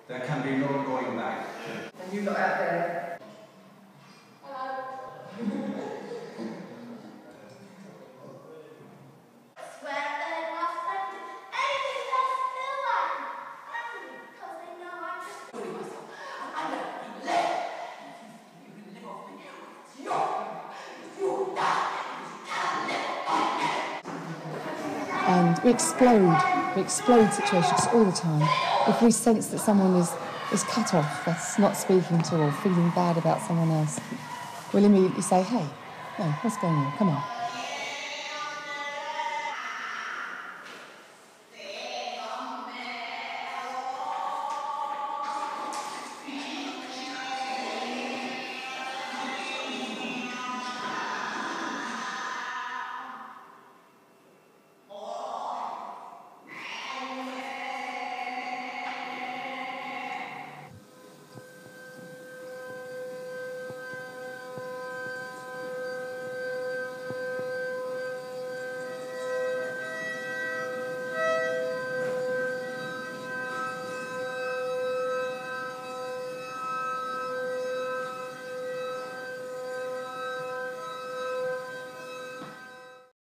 there can be no going back. And you lot out there? And we explode situations all the time. If we sense that someone is cut off, that's not speaking to or feeling bad about someone else, we'll immediately say, hey, no, what's going on? Come on.